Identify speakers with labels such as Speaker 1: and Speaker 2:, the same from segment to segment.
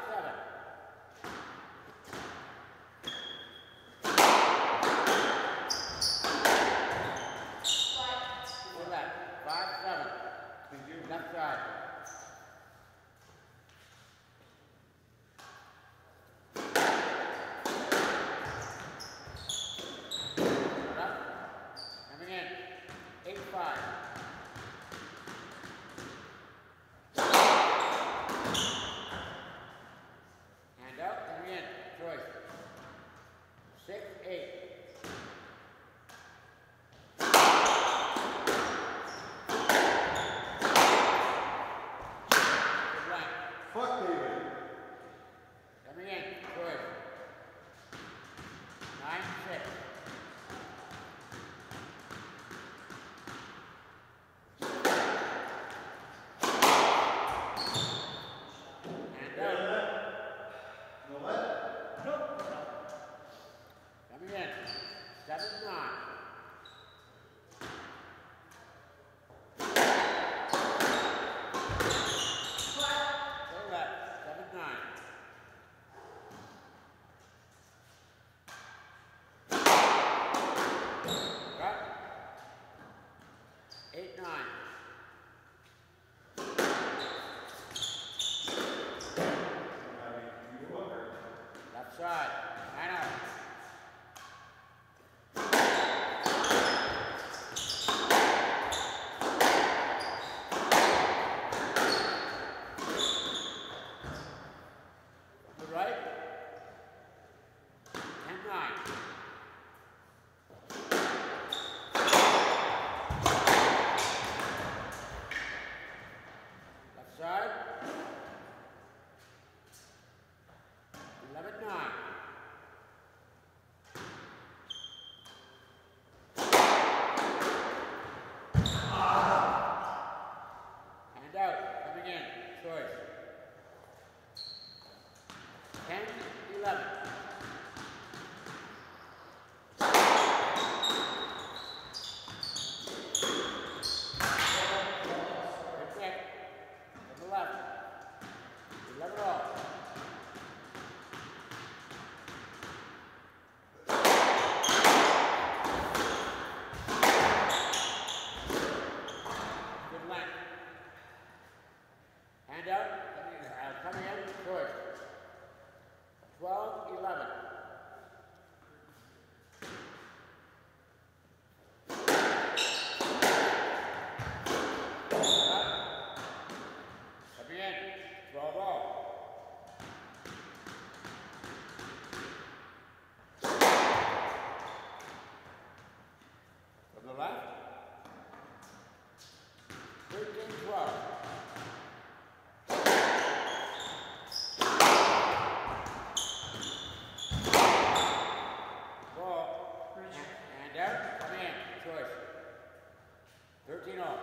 Speaker 1: 5-7. Go left. 5-7. Left side. Coming in. 8-5. Hand out, coming in. Choice. 6-8. Good line.
Speaker 2: Fuck David.
Speaker 1: Coming in. Choice. 9-6. Hand out.
Speaker 2: No what?
Speaker 1: Coming in. 7-9. Go left. 7-9. Cut. 8-9. Left side. 9-0. To the right. 10-9. Left side. 11-9. Hand out. Coming in. Choice. 10-11. Good check. To the left. 11 all. Good length. Hand out. Coming in. Choice. 12-11. Coming in. 12 all. From the left. 13-12. Ball. Hand out. Come in. Choice. 13 all.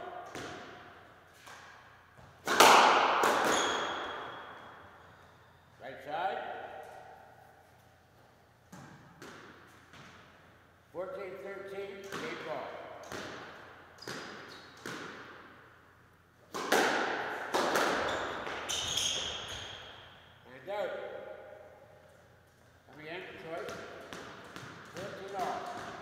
Speaker 1: Right side. 14-13. Game ball. Hand out. Coming in. Choice. 14 all.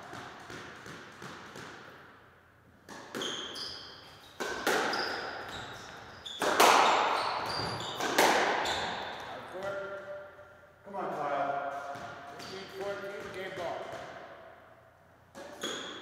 Speaker 1: Outcourt.
Speaker 2: Come on, Kyle.
Speaker 1: 15-14. Game ball.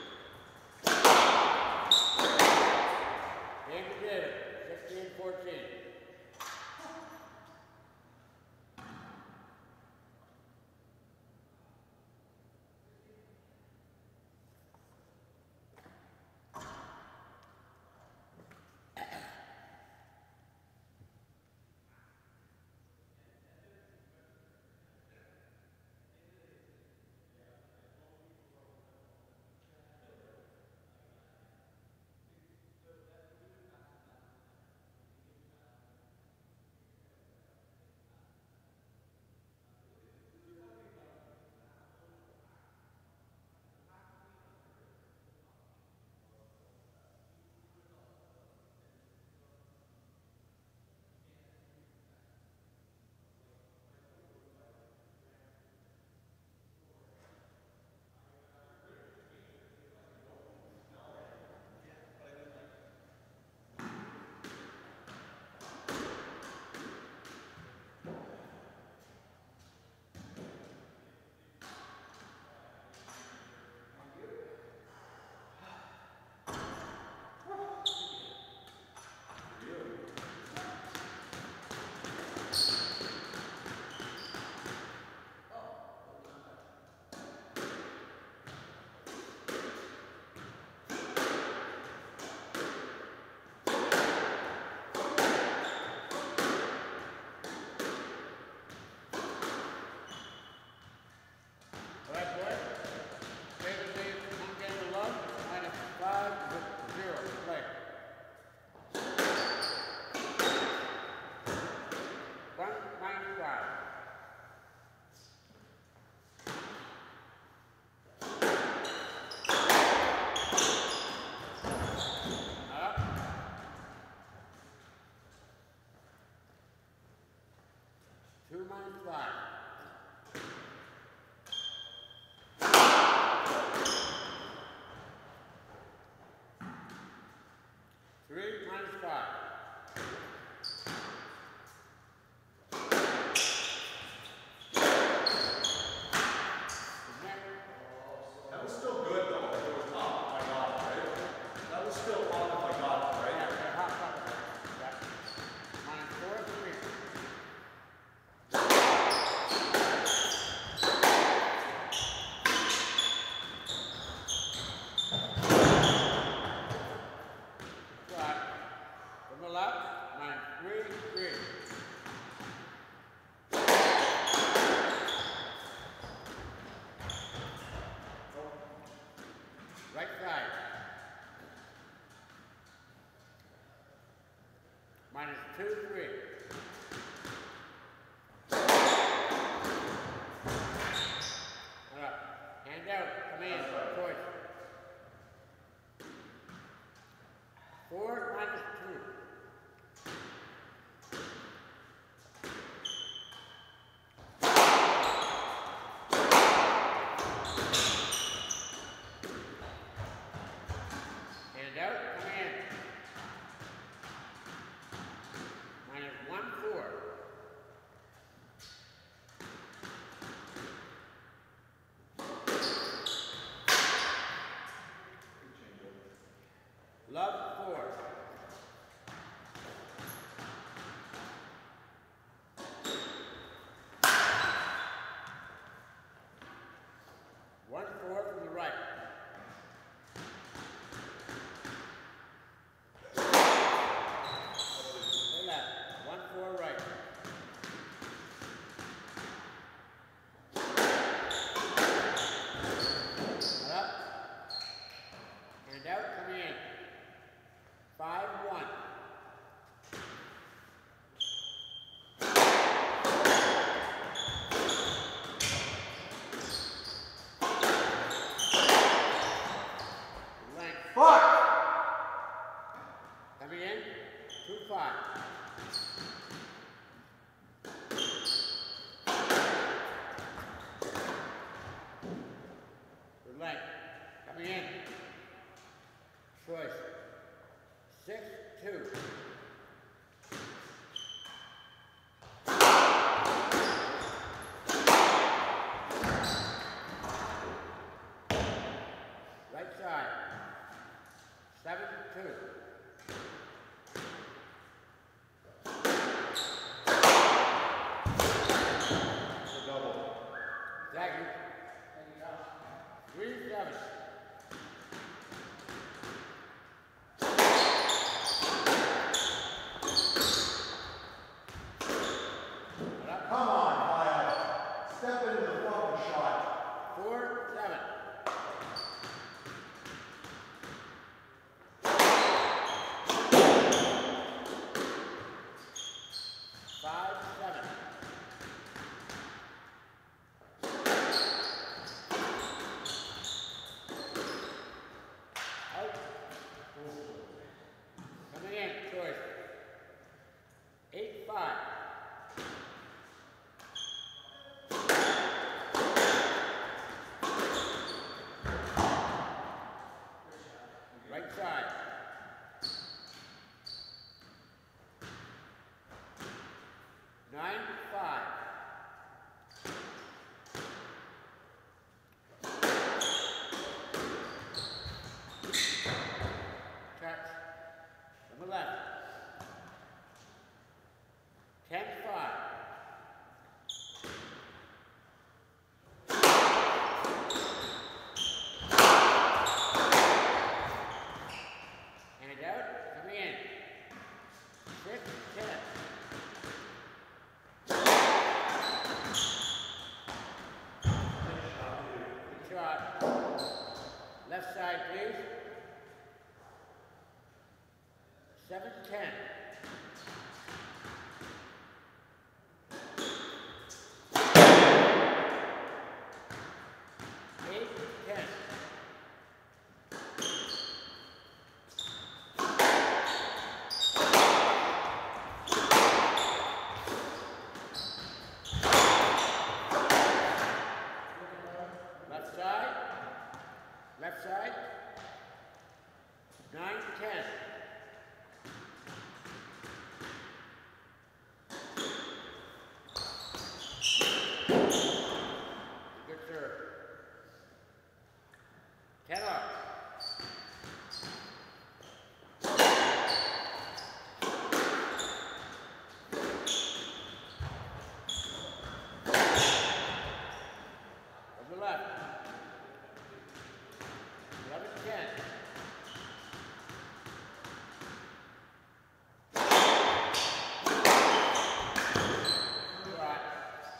Speaker 1: 5. Three minus 5.
Speaker 2: That was still good though. It was up if I got it, right? That was still up if I got it, right?
Speaker 1: Minus 4, 3. Right. From the left, minus 3, 3. Right side. Minus 2, 3. Hold up. Hand out. Come in. Choice. 4 minus 2. Hand out. Come in. Minus 1, 4. Love 4. One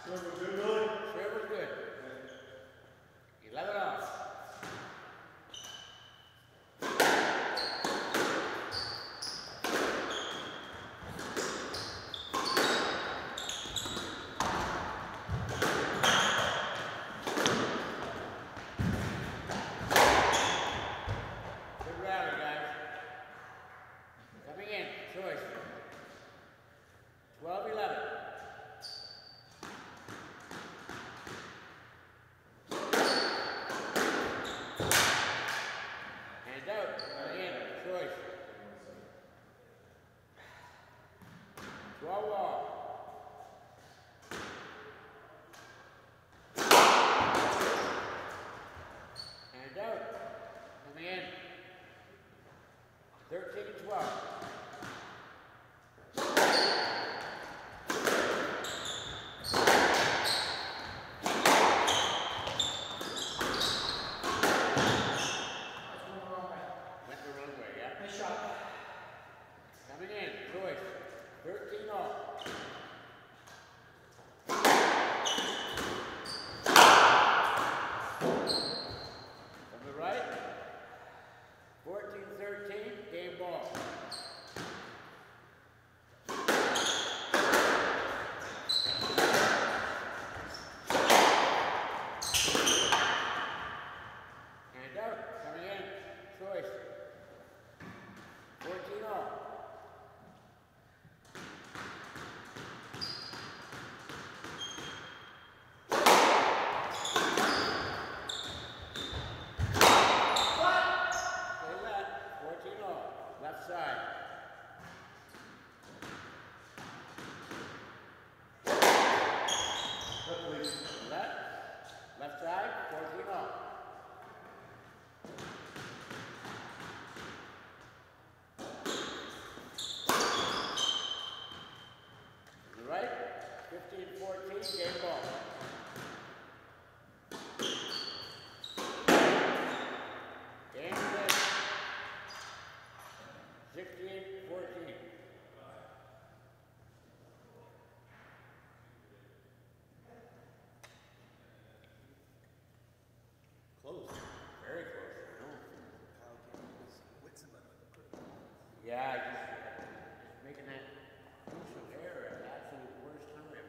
Speaker 2: Server good, Billy?
Speaker 1: Server's good. 11 off. Good rally, guys. Coming in, choice. 12-11. Hand out, coming in, choice. 12 all. Hand out, coming in. 13-12. Went the wrong way, yeah?
Speaker 3: Nice shot.
Speaker 1: Coming in, choice. 13 all. From the right, 14-13, game ball. Hand out, coming in, choice. 14 all. Stay left, 14 all. Left side.
Speaker 2: Left, please.
Speaker 1: Left. Left side, 14 all. To the right, 15-14, game ball. Game six. 16-14. Close. Very close. No. Yeah, just making that crucial error at the absolute worst time.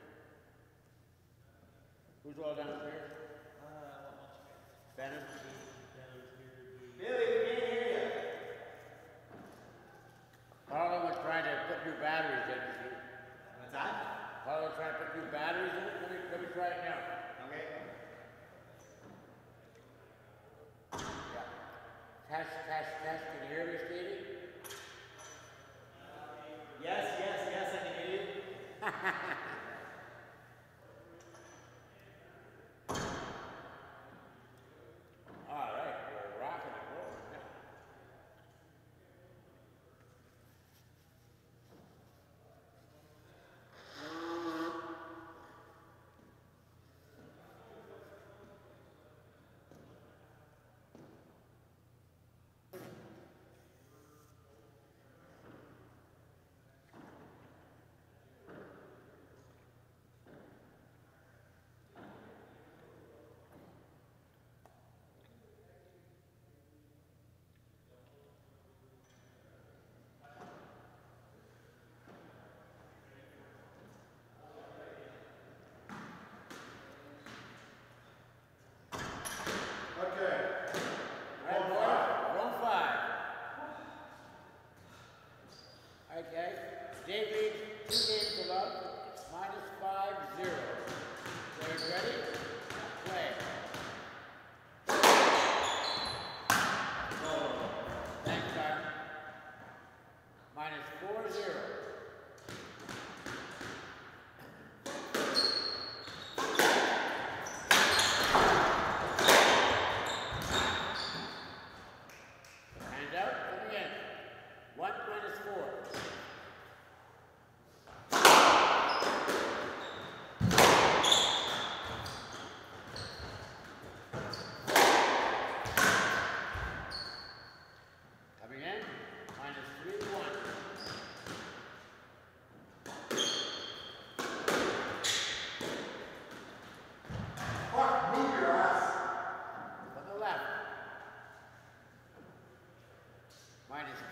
Speaker 1: Who's all downstairs? Benham?
Speaker 3: Billy, we can't hear you.
Speaker 1: Paula was trying to put new batteries in.
Speaker 3: What's that?
Speaker 1: Paula was trying to put new batteries in. Let me try it now.
Speaker 3: Okay.
Speaker 1: Yeah. Test, test, test. Can you hear me, Stevie?
Speaker 3: Yes, yes, yes, I can hear you.
Speaker 1: All right, we're rocking and rolling now.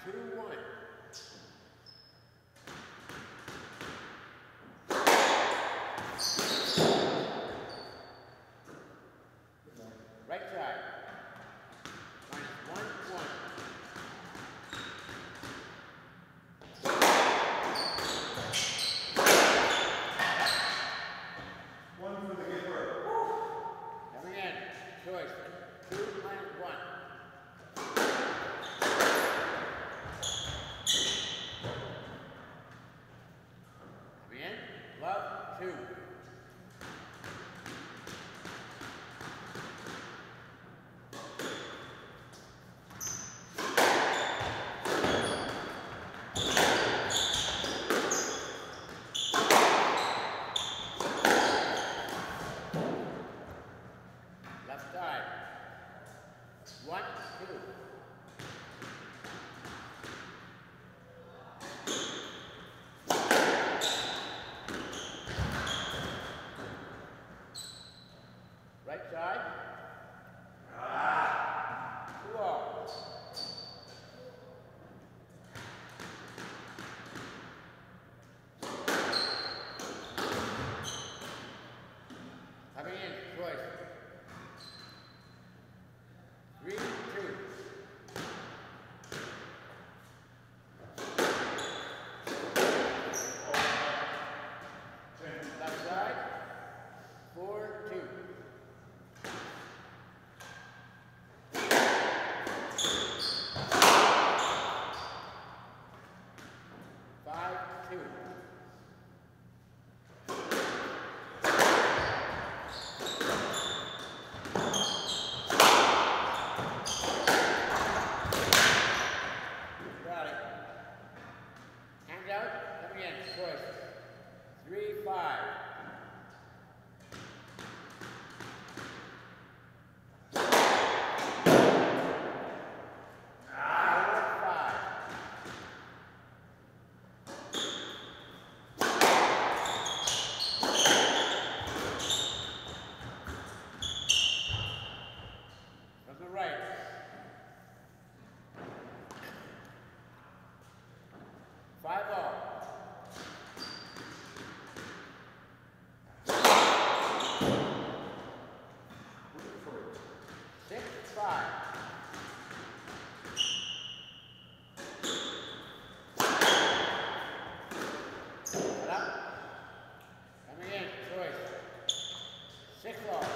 Speaker 1: 2-1. Right side. -1-1.
Speaker 2: One for the giver.
Speaker 1: Coming in. Choice. 2-1. Coming in. Love 2. Left side. 1-2. Right side. 2-all. Coming in. Choice. 3-2. Left side. 4-2. Got it. Hands out. Coming in. Choice. 3-5. 4-5. From the right. 5-all. 6-5. Cut up. Coming in. Choice. 6-all.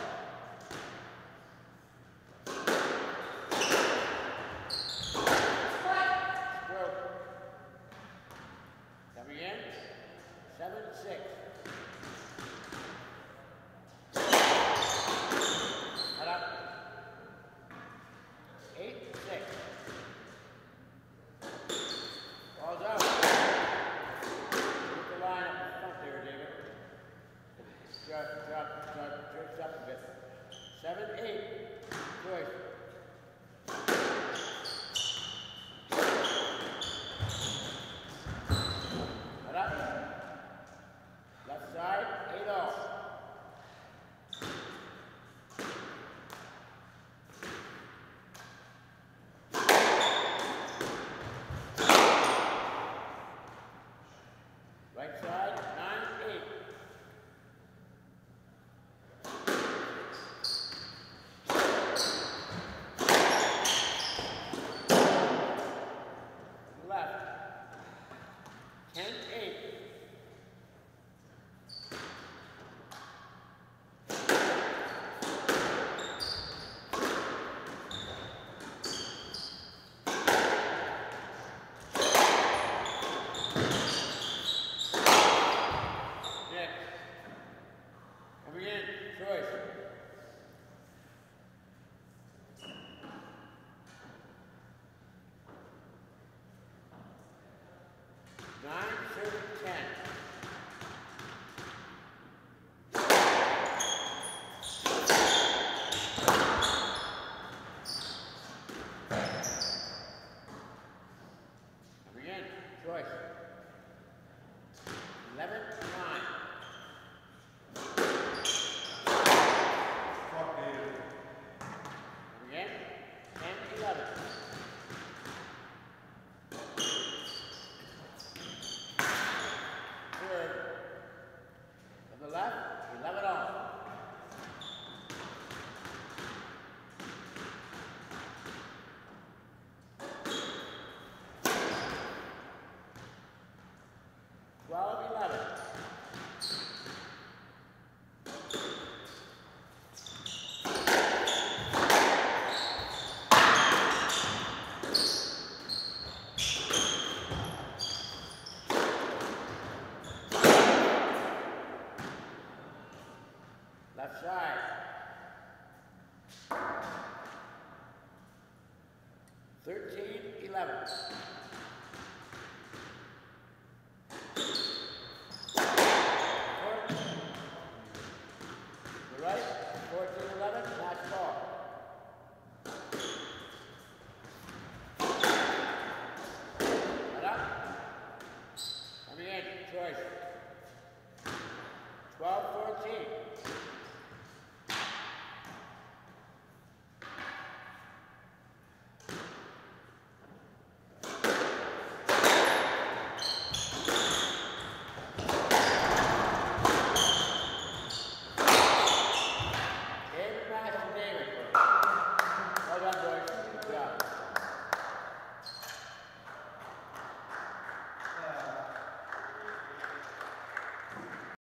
Speaker 1: Stroke. Coming in. 7-6. Cut up. 8-6. Balls out. Keep the line up in front there, David. Drifts up a bit. 7-8. Choice. Cut up. Left side. 8-all. Right side. 9-8. Left. 10-8. Next. Coming in. Choice. 9-10. Coming in. Choice. 11-9. Left side. 13-11.